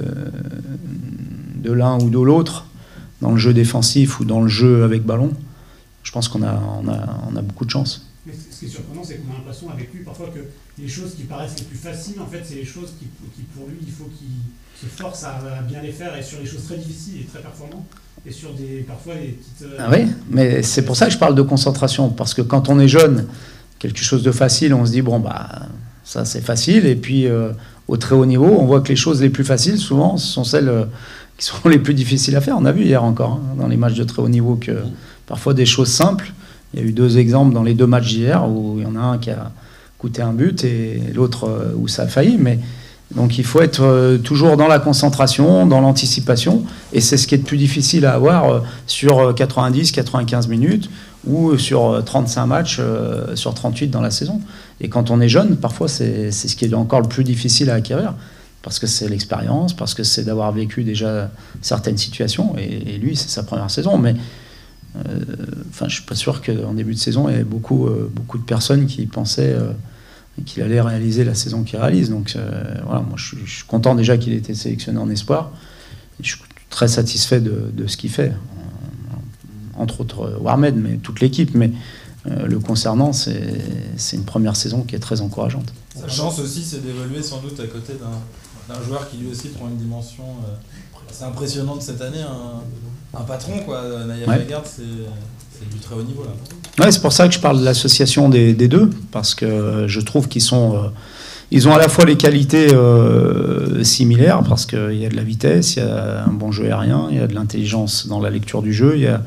H: de l'un ou de l'autre, dans le jeu défensif ou dans le jeu avec ballon, je pense qu'on a, on a, on a beaucoup de chance.
C: Mais ce qui est surprenant, c'est qu'on a l'impression avec lui parfois que les choses qui paraissent les plus faciles, en fait, c'est les choses qui, qui pour lui, il faut qu'il se force à, à bien les faire, et sur les choses très difficiles et très performantes, et sur des, parfois des petites... Euh...
H: Ah oui, mais c'est pour ça que je parle de concentration, parce que quand on est jeune, quelque chose de facile, on se dit, bon, bah, ça c'est facile, et puis euh, au très haut niveau, on voit que les choses les plus faciles, souvent, ce sont celles euh, qui sont les plus difficiles à faire. On a vu hier encore, hein, dans les matchs de très haut niveau, que parfois des choses simples. Il y a eu deux exemples dans les deux matchs d'hier où il y en a un qui a coûté un but et l'autre où ça a failli. Mais donc il faut être toujours dans la concentration, dans l'anticipation. Et c'est ce qui est le plus difficile à avoir sur quatre-vingt-dix quatre-vingt-quinze minutes ou sur trente-cinq matchs sur trente-huit dans la saison. Et quand on est jeune, parfois c'est, c'est ce qui est encore le plus difficile à acquérir. Parce que c'est l'expérience, parce que c'est d'avoir vécu déjà certaines situations. Et, et lui, c'est sa première saison. Mais Euh, enfin, je suis pas sûr qu'en début de saison, il y avait beaucoup, euh, beaucoup de personnes qui pensaient euh, qu'il allait réaliser la saison qu'il réalise. Donc euh, voilà, moi je suis, je suis content déjà qu'il ait été sélectionné en espoir. Et je suis très satisfait de, de ce qu'il fait. Entre autres Warmed, mais toute l'équipe. Mais euh, le concernant, c'est, c'est une première saison qui est très encourageante.
B: Sa chance aussi, c'est d'évoluer sans doute à côté d'un, d'un joueur qui lui aussi prend une dimension euh, assez impressionnante cette année. Un, un patron, quoi. Naïef
H: Ouais.
B: Lagarde, c'est, c'est du très haut niveau là.
H: Ouais, c'est pour ça que je parle de l'association des, des deux, parce que je trouve qu'ils sont, euh, ils ont à la fois les qualités euh, similaires, parce qu'il y a de la vitesse, il y a un bon jeu aérien, il y a de l'intelligence dans la lecture du jeu, il y a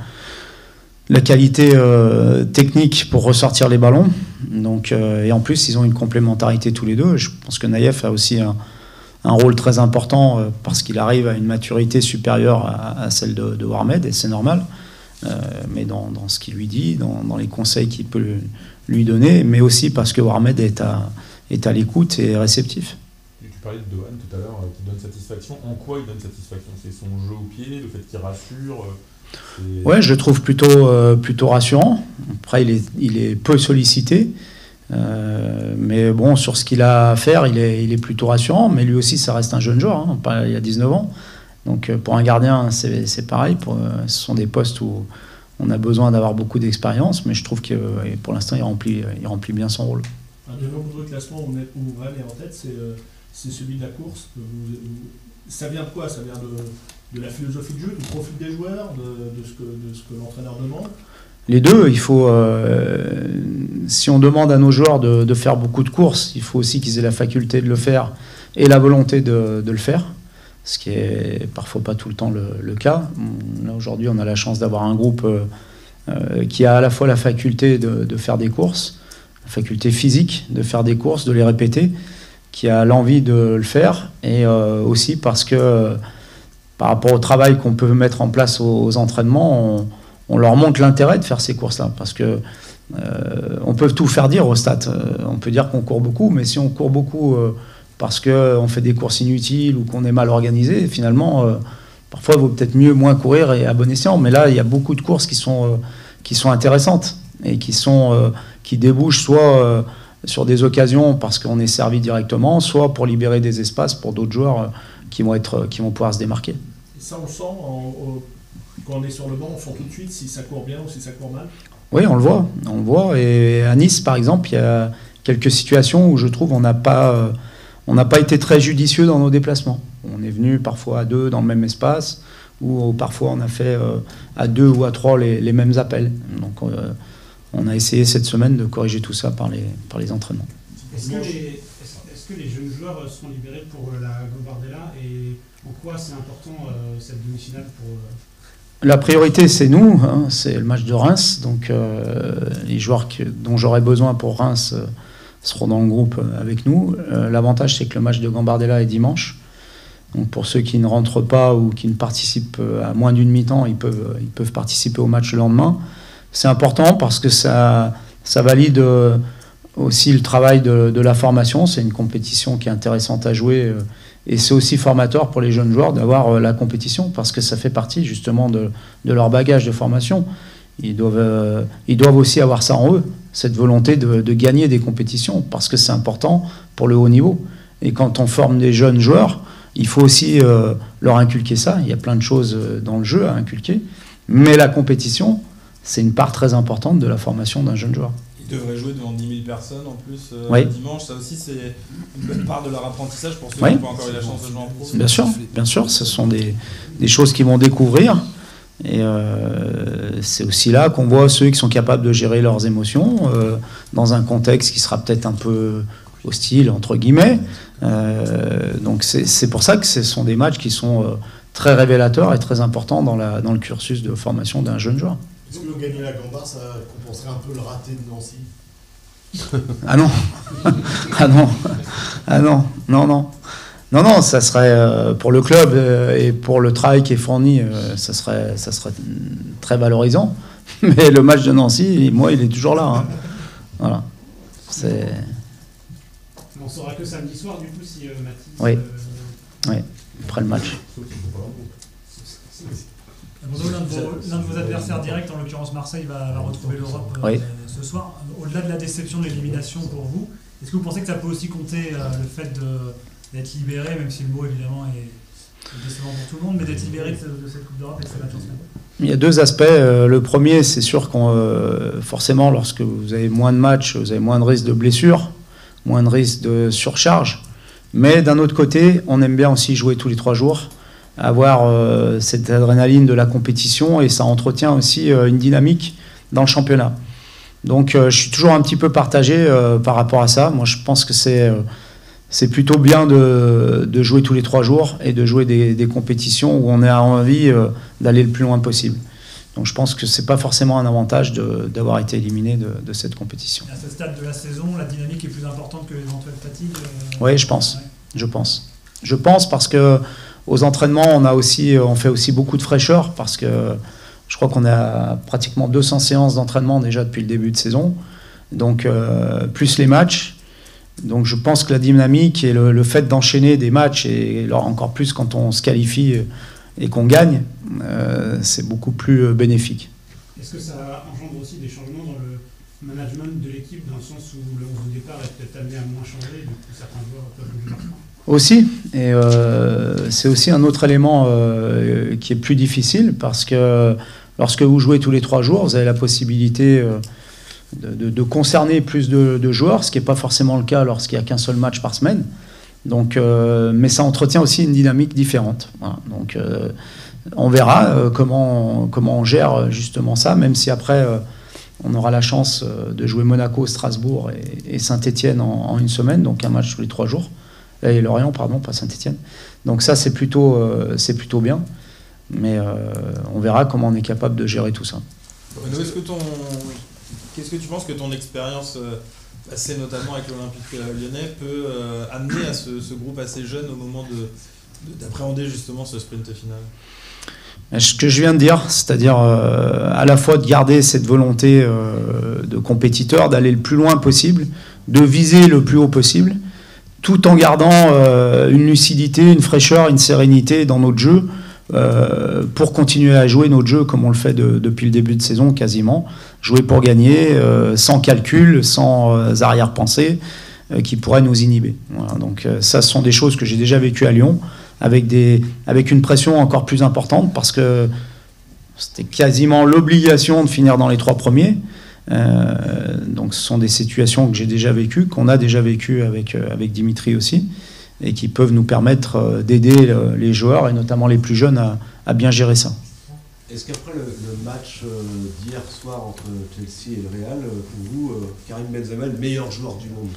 H: la qualité euh, technique pour ressortir les ballons. Donc, euh, et en plus, ils ont une complémentarité tous les deux. Je pense que Naïef a aussi un, un rôle très important euh, parce qu'il arrive à une maturité supérieure à, à celle de, de Warmed, et c'est normal. Euh, mais dans, dans ce qu'il lui dit, dans, dans les conseils qu'il peut lui, lui donner, mais aussi parce que Warmed est à, est à l'écoute et réceptif.
J: Et tu parlais de Dohan tout à l'heure, euh, qui donne satisfaction. En quoi il donne satisfaction? C'est son jeu au pied, le fait qu'il rassure euh, c'est...
H: Ouais, je le trouve plutôt, euh, plutôt rassurant. Après, il est, il est peu sollicité. Euh, mais bon, sur ce qu'il a à faire, il est, il est plutôt rassurant. Mais lui aussi, ça reste un jeune joueur. Hein, pas, il a dix-neuf ans. Donc pour un gardien, c'est, c'est pareil. Pour, ce sont des postes où on a besoin d'avoir beaucoup d'expérience. Mais je trouve que pour l'instant, il remplit, il remplit bien son rôle.
G: Un des nombreux classements où Ouvrel est en tête, c'est, euh, c'est celui de la course. Vous, vous, ça vient de quoi? Ça vient de, de la philosophie de jeu, du profil des joueurs, de, de, ce, que, de ce que l'entraîneur demande?
H: Les deux, il faut. Euh, si on demande à nos joueurs de, de faire beaucoup de courses, il faut aussi qu'ils aient la faculté de le faire et la volonté de, de le faire, ce qui est parfois pas tout le temps le, le cas. Là, aujourd'hui, on a la chance d'avoir un groupe euh, qui a à la fois la faculté de, de faire des courses, la faculté physique de faire des courses, de les répéter, qui a l'envie de le faire, et euh, aussi parce que euh, par rapport au travail qu'on peut mettre en place aux, aux entraînements, on, on leur montre l'intérêt de faire ces courses-là, parce que euh, on peut tout faire dire au stade. Euh, on peut dire qu'on court beaucoup, mais si on court beaucoup euh, parce qu'on fait des courses inutiles ou qu'on est mal organisé, finalement, euh, parfois il vaut peut-être mieux moins courir et à bon escient. Mais là, il y a beaucoup de courses qui sont, euh, qui sont intéressantes et qui, sont, euh, qui débouchent soit euh, sur des occasions parce qu'on est servi directement, soit pour libérer des espaces pour d'autres joueurs euh, qui, vont être, qui vont pouvoir se démarquer.
G: Et ça, on le sent en- au- quand on est sur le banc, on sent tout de suite si ça court bien ou si ça court mal.
H: Oui, on le voit, on le voit. Et à Nice, par exemple, il y a quelques situations où je trouve on n'a pas, euh, on n'a pas été très judicieux dans nos déplacements. On est venu parfois à deux dans le même espace, ou parfois on a fait euh, à deux ou à trois les, les mêmes appels. Donc euh, on a essayé cette semaine de corriger tout ça par les, par les entraînements.
C: Est-ce que, les, est-ce, est-ce que les jeunes joueurs euh, seront libérés pour euh, la Gambardella et en quoi c'est important euh, cette demi-finale pour... euh,
H: La priorité, c'est nous, hein, c'est le match de Reims. Donc, euh, les joueurs que- dont j'aurai besoin pour Reims euh, seront dans le groupe euh, avec nous. Euh, L'avantage, c'est que le match de Gambardella est dimanche. Donc, pour ceux qui ne rentrent pas ou qui ne participent euh, à moins d'une mi-temps, ils peuvent, ils peuvent participer au match le lendemain. C'est important parce que ça, ça valide euh, aussi le travail de, de la formation. C'est une compétition qui est intéressante à jouer. euh, Et c'est aussi formateur pour les jeunes joueurs d'avoir euh, la compétition parce que ça fait partie justement de, de leur bagage de formation. Ils doivent, euh, ils doivent aussi avoir ça en eux, cette volonté de, de gagner des compétitions parce que c'est important pour le haut niveau. Et quand on forme des jeunes joueurs, il faut aussi euh, leur inculquer ça. Il y a plein de choses euh, dans le jeu à inculquer. Mais la compétition, c'est une part très importante de la formation d'un jeune joueur.
B: Ils devraient jouer devant dix mille personnes en plus euh,
H: Oui.
B: dimanche. Ça aussi, c'est une bonne part de leur apprentissage pour ceux
H: Oui.
B: qui n'ont pas encore eu la chance de jouer en pro.
H: Bien sûr, bien sûr, ce sont des, des choses qu'ils vont découvrir. Et euh, c'est aussi là qu'on voit ceux qui sont capables de gérer leurs émotions euh, dans un contexte qui sera peut-être un peu hostile, entre guillemets. Euh, donc c'est c'est pour ça que ce sont des matchs qui sont euh, très révélateurs et très importants dans, la, dans le cursus de formation d'un jeune joueur.
I: Est-ce que gagner la Gambard, ça compenserait un peu le raté de Nancy?
H: Ah non, ah non, ah non, non, non. Non, non, ça serait euh, pour le club euh, et pour le travail qui est fourni, euh, ça serait, ça serait mm, très valorisant. Mais le match de Nancy, moi, il est toujours là. Hein. Voilà. C'est...
C: On saura que samedi soir, du coup, si euh, Mathis...
H: Oui.
C: euh,
H: Oui, après le match.
E: Bordeaux, l'un de, vos, l'un de vos adversaires directs, en l'occurrence Marseille, va, va retrouver l'Europe euh,
H: Oui.
E: ce soir. Au-delà de la déception de l'élimination pour vous, est-ce que vous pensez que ça peut aussi compter euh, le fait de, d'être libéré, même si le mot évidemment est, est décevant pour tout le monde, mais d'être libéré de, de cette Coupe d'Europe et de cette Champions League?
H: Il y a deux aspects. Euh, Le premier, c'est sûr qu'on euh, forcément, lorsque vous avez moins de matchs, vous avez moins de risques de blessures, moins de risques de surcharge. Mais d'un autre côté, on aime bien aussi jouer tous les trois jours, avoir euh, cette adrénaline de la compétition et ça entretient aussi euh, une dynamique dans le championnat. Donc euh, je suis toujours un petit peu partagé euh, par rapport à ça. Moi, je pense que c'est euh, c'est plutôt bien de, de jouer tous les trois jours et de jouer des, des compétitions où on a envie euh, d'aller le plus loin possible. Donc je pense que c'est pas forcément un avantage de- d'avoir été éliminé de, de cette compétition.
E: À ce stade de la saison, la dynamique est plus importante que l'éventuelle fatigue euh,
H: Oui, je pense.
E: ouais.
H: Je pense. Je pense parce que aux entraînements, on a aussi, on fait aussi beaucoup de fraîcheur parce que je crois qu'on a pratiquement deux cents séances d'entraînement déjà depuis le début de saison. Donc euh, plus les matchs. Donc je pense que la dynamique et le, le fait d'enchaîner des matchs et alors encore plus quand on se qualifie et qu'on gagne, euh, c'est beaucoup plus euh, bénéfique.
C: Est-ce que ça engendre aussi des changements dans le management de l'équipe, dans le sens où le onze de départ est peut-être amené à moins changer, du coup certains joueurs peuvent bouger leur point?
H: Aussi, et euh, c'est aussi un autre élément euh, qui est plus difficile parce que lorsque vous jouez tous les trois jours, vous avez la possibilité euh, de, de- de concerner plus de, de joueurs, ce qui n'est pas forcément le cas lorsqu'il n'y a qu'un seul match par semaine. Donc, euh, mais ça entretient aussi une dynamique différente. Voilà. Donc, euh, on verra euh, comment, comment on gère justement ça, même si après euh, on aura la chance euh, de jouer Monaco, Strasbourg et, et Saint-Étienne en, en une semaine, donc un match tous les trois jours. Et Lorient, pardon, pas Saint-Étienne. Donc ça, c'est plutôt, euh, c'est plutôt bien. Mais euh, on verra comment on est capable de gérer tout ça.
B: Bruno, est-ce que ton... qu'est-ce que tu penses que ton expérience euh, passé notamment avec l'Olympique Lyonnais, peut euh, amener à ce, ce groupe assez jeune au moment de, de, d'appréhender justement ce sprint final?
H: Ce que je viens de dire, c'est-à-dire euh, à la fois de garder cette volonté euh, de compétiteur, d'aller le plus loin possible, de viser le plus haut possible, tout en gardant euh, une lucidité, une fraîcheur, une sérénité dans notre jeu, euh, pour continuer à jouer notre jeu comme on le fait de, depuis le début de saison quasiment, jouer pour gagner, euh, sans calcul, sans euh, arrière-pensée, euh, qui pourraient nous inhiber. Voilà, donc euh, ça, ce sont des choses que j'ai déjà vécues à Lyon, avec, des, avec une pression encore plus importante, parce que c'était quasiment l'obligation de finir dans les trois premiers. Euh, donc ce sont des situations que j'ai déjà vécues, qu'on a déjà vécues avec, euh, avec Dimitri aussi, et qui peuvent nous permettre euh, d'aider le, les joueurs, et notamment les plus jeunes, à, à bien gérer ça.
I: Est-ce qu'après le, le match euh, d'hier soir entre Chelsea et le Real, euh, pour vous, euh, Karim Benzema, le meilleur joueur du monde?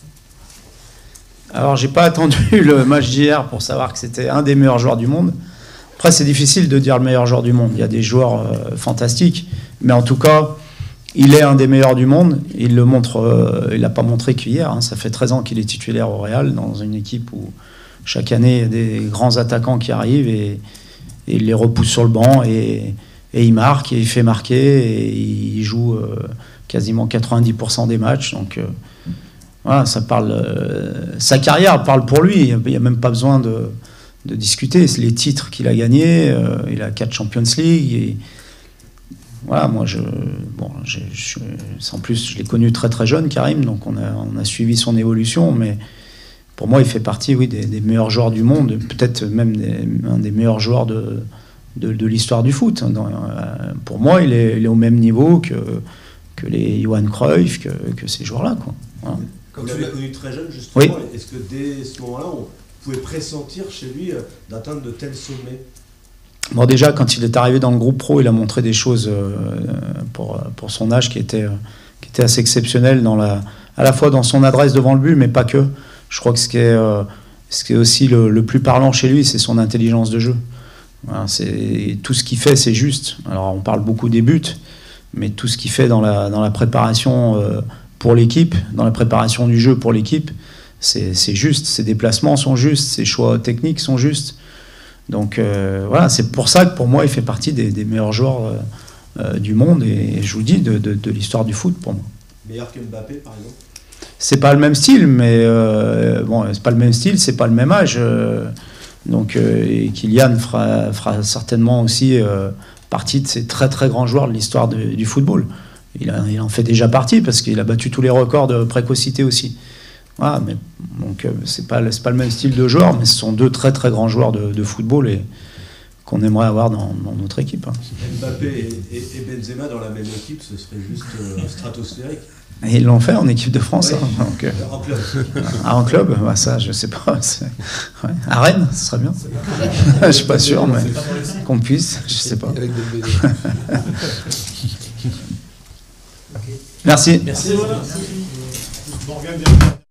H: Alors, j'ai pas attendu le match d'hier pour savoir que c'était un des meilleurs joueurs du monde. Après, c'est difficile de dire le meilleur joueur du monde. Il y a des joueurs euh, fantastiques, mais en tout cas, il est un des meilleurs du monde. Il le montre. Euh, il l'a pas montré qu'hier. Hein. Ça fait treize ans qu'il est titulaire au Real, dans une équipe où chaque année il y a des grands attaquants qui arrivent et, et il les repousse sur le banc et, et il marque et il fait marquer et il joue euh, quasiment quatre-vingt-dix pour cent des matchs. Donc euh, voilà, ça parle. Euh, sa carrière parle pour lui. Il n'y a même pas besoin de, de discuter. C'est les titres qu'il a gagnés. Euh, il a quatre Champions League. Et, voilà, moi, je, bon, je, je, en plus, je l'ai connu très très jeune, Karim, donc on a, on a suivi son évolution, mais pour moi, il fait partie, oui, des, des meilleurs joueurs du monde, peut-être même des, un des meilleurs joueurs de, de, de l'histoire du foot. Dans, euh, pour moi, il est, il est au même niveau que, que les Johan Cruyff, que, que ces joueurs-là, quoi. Voilà.
I: Quand vous l'avez connu très jeune, justement,
H: oui.
I: Est-ce que dès ce moment-là, on pouvait pressentir chez lui euh, d'atteindre de tels sommets?
H: Bon, déjà, quand il est arrivé dans le groupe pro, il a montré des choses euh, pour, pour son âge qui étaient, qui étaient assez exceptionnelles, dans la, à la fois dans son adresse devant le but, mais pas que. Je crois que ce qui est, euh, ce qui est aussi le, le plus parlant chez lui, c'est son intelligence de jeu. Voilà, c'est, tout ce qu'il fait, c'est juste. Alors, on parle beaucoup des buts, mais tout ce qu'il fait dans la, dans la préparation euh, pour l'équipe, dans la préparation du jeu pour l'équipe, c'est, c'est juste. Ses déplacements sont justes, ses choix techniques sont justes. Donc euh, voilà, c'est pour ça que pour moi, il fait partie des, des meilleurs joueurs euh, euh, du monde et je vous dis de, de, de l'histoire du foot pour moi.
I: Meilleur que Mbappé, par exemple?
H: C'est pas le même style, mais euh, bon, c'est pas le même style, c'est pas le même âge. Euh, donc euh, et Kylian fera, fera certainement aussi euh, partie de ces très très grands joueurs de l'histoire de, du football. Il, a, il en fait déjà partie parce qu'il a battu tous les records de précocité aussi. Voilà, mais donc c'est pas c'est pas le même style de joueur, mais ce sont deux très très grands joueurs de, de football et qu'on aimerait avoir dans, dans notre équipe. Hein.
I: Mbappé et, et, et Benzema dans la même équipe, ce serait juste euh, stratosphérique.
H: Et ils l'ont fait en équipe de France.
I: Oui.
H: Hein, donc, euh,
I: en club.
H: Ah, en club, bah, ça je sais pas. Ouais. À Rennes, ce serait bien. Je suis pas sûr, mais qu'on puisse, je sais pas.
D: Avec des
H: Merci.
C: Merci. Merci. Morgane,